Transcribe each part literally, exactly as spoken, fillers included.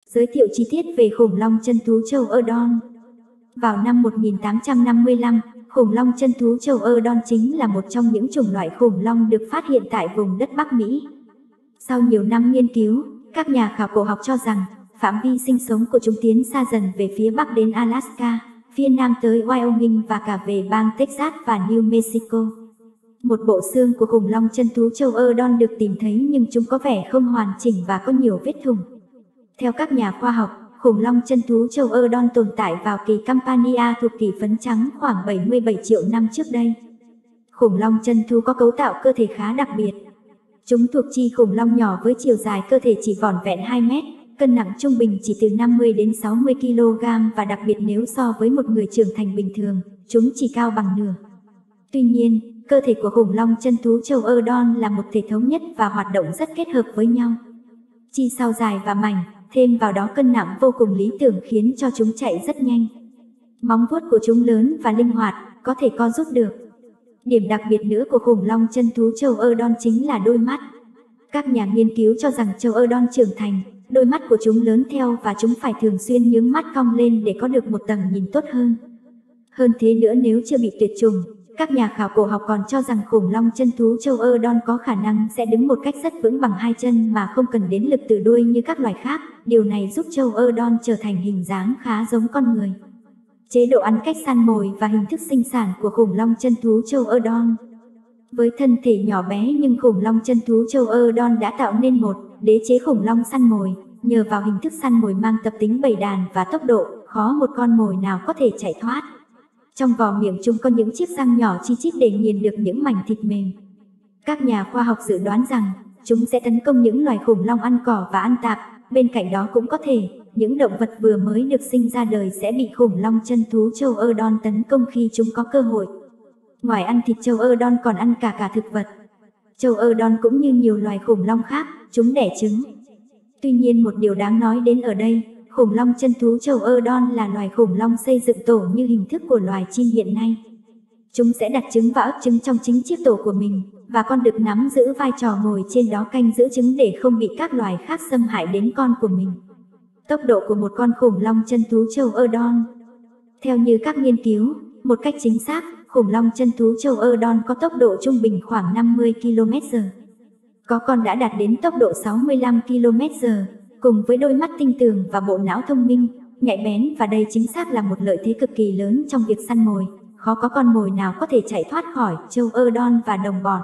Giới thiệu chi tiết về khủng long chân thú châu Erdon. Vào năm một nghìn tám trăm năm mươi lăm, khủng long chân thú châu Erdon chính là một trong những chủng loại khủng long được phát hiện tại vùng đất Bắc Mỹ. Sau nhiều năm nghiên cứu, các nhà khảo cổ học cho rằng phạm vi sinh sống của chúng tiến xa dần về phía Bắc đến Alaska, phía Nam tới Wyoming và cả về bang Texas và New Mexico. Một bộ xương của khủng long chân thú châu Erdon được tìm thấy nhưng chúng có vẻ không hoàn chỉnh và có nhiều vết thủng. Theo các nhà khoa học, khủng long chân thú châu Erdon tồn tại vào kỳ Campania thuộc kỷ phấn trắng khoảng bảy mươi bảy triệu năm trước đây. Khủng long chân thú có cấu tạo cơ thể khá đặc biệt. Chúng thuộc chi khủng long nhỏ với chiều dài cơ thể chỉ vỏn vẹn hai mét, cân nặng trung bình chỉ từ năm mươi đến sáu mươi ki lô gam và đặc biệt nếu so với một người trưởng thành bình thường, chúng chỉ cao bằng nửa. Tuy nhiên, cơ thể của khủng long chân thú châu Erdon là một thể thống nhất và hoạt động rất kết hợp với nhau. Chi sau dài và mảnh, thêm vào đó cân nặng vô cùng lý tưởng khiến cho chúng chạy rất nhanh. Móng vuốt của chúng lớn và linh hoạt, có thể co rút được. Điểm đặc biệt nữa của khủng long chân thú châu Erdon chính là đôi mắt. Các nhà nghiên cứu cho rằng châu Erdon trưởng thành, đôi mắt của chúng lớn theo và chúng phải thường xuyên nhướng mắt cong lên để có được một tầm nhìn tốt hơn. Hơn thế nữa, nếu chưa bị tuyệt chủng, các nhà khảo cổ học còn cho rằng khủng long chân thú châu Erdon có khả năng sẽ đứng một cách rất vững bằng hai chân mà không cần đến lực từ đuôi như các loài khác. Điều này giúp châu Erdon trở thành hình dáng khá giống con người. Chế độ ăn, cách săn mồi và hình thức sinh sản của khủng long chân thú châu Erdon. Với thân thể nhỏ bé nhưng khủng long chân thú châu Erdon đã tạo nên một đế chế khủng long săn mồi. Nhờ vào hình thức săn mồi mang tập tính bầy đàn và tốc độ, khó một con mồi nào có thể chạy thoát. Trong vỏ miệng chúng có những chiếc răng nhỏ chi chít để nghiền được những mảnh thịt mềm. Các nhà khoa học dự đoán rằng chúng sẽ tấn công những loài khủng long ăn cỏ và ăn tạp. Bên cạnh đó cũng có thể, những động vật vừa mới được sinh ra đời sẽ bị khủng long chân thú châu Erdon tấn công khi chúng có cơ hội. Ngoài ăn thịt, châu Erdon còn ăn cả cả thực vật. Châu Erdon cũng như nhiều loài khủng long khác, chúng đẻ trứng. Tuy nhiên, một điều đáng nói đến ở đây, khủng long chân thú châu Erdon là loài khủng long xây dựng tổ như hình thức của loài chim hiện nay. Chúng sẽ đặt trứng và ấp trứng trong chính chiếc tổ của mình, và con đực nắm giữ vai trò ngồi trên đó canh giữ trứng để không bị các loài khác xâm hại đến con của mình. Tốc độ của một con khủng long chân thú châu Erdon. Theo như các nghiên cứu, một cách chính xác, khủng long chân thú châu Erdon có tốc độ trung bình khoảng năm mươi ki lô mét giờ. Có con đã đạt đến tốc độ sáu mươi lăm ki lô mét giờ, cùng với đôi mắt tinh tường và bộ não thông minh, nhạy bén, và đây chính xác là một lợi thế cực kỳ lớn trong việc săn mồi. Khó có con mồi nào có thể chạy thoát khỏi châu Erdon và đồng bọn.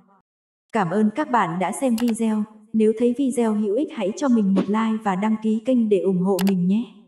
Cảm ơn các bạn đã xem video. Nếu thấy video hữu ích hãy cho mình một like và đăng ký kênh để ủng hộ mình nhé.